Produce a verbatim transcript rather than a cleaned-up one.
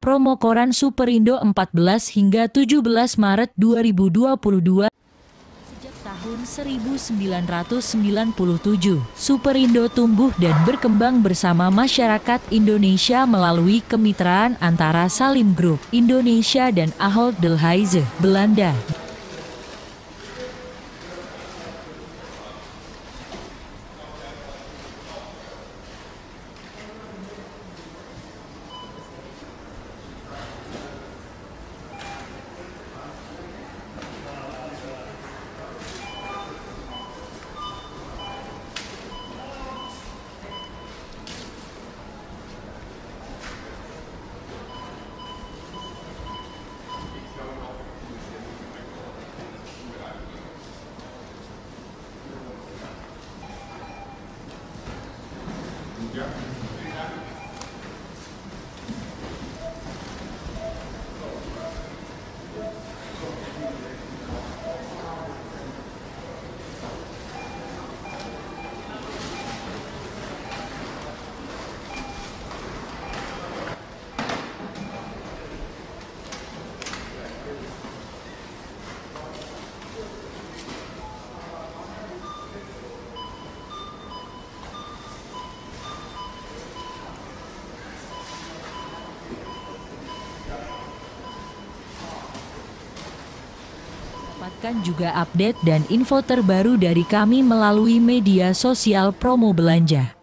Promo koran Superindo empat belas hingga tujuh belas Maret dua ribu dua puluh dua. Sejak tahun seribu sembilan ratus sembilan puluh tujuh, Superindo tumbuh dan berkembang bersama masyarakat Indonesia melalui kemitraan antara Salim Group Indonesia dan Ahold Delhaize, Belanda. Dapatkan juga update dan info terbaru dari kami melalui media sosial Promo Belanja.